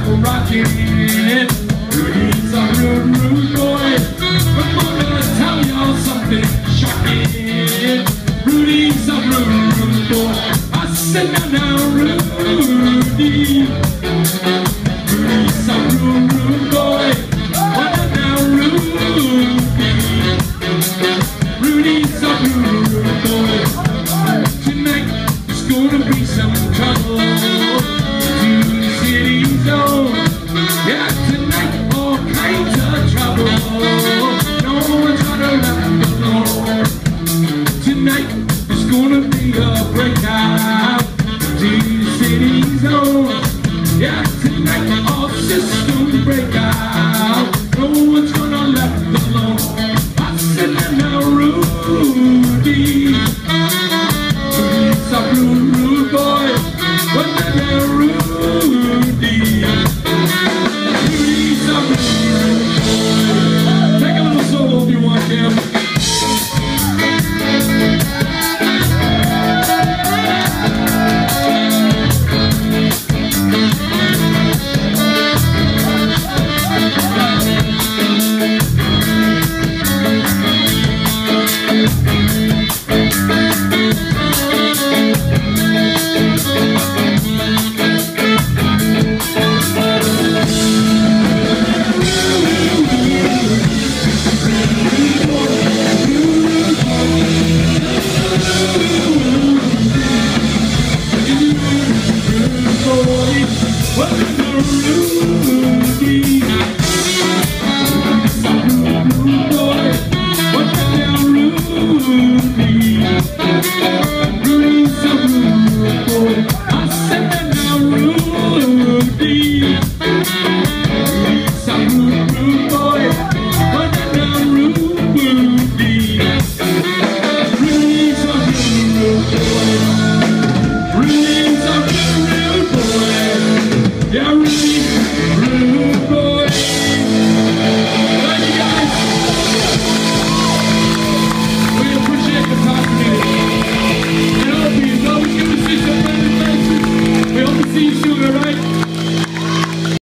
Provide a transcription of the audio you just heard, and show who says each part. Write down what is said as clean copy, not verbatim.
Speaker 1: rocking. He's a rude boy. I'm gonna tell y'all something shocking. Rudy's a rude boy. I said now, Rudy. Rudy's a rude boy. Now, Rudy. Rudy's a rude boy. Tonight there's gonna be some trouble to the city zone. Yeah, tonight all kinds of trouble. No one's gonna let us alone. Tonight there's gonna be a breakout to the city zone. Yeah, tonight all systems break out. No one's gonna let us alone. I said now, Rudy. Rudy's a rude boy. What's now, Rudy? Rudy's a rude boy. Take a little solo if you want, Kim. What the Rudy?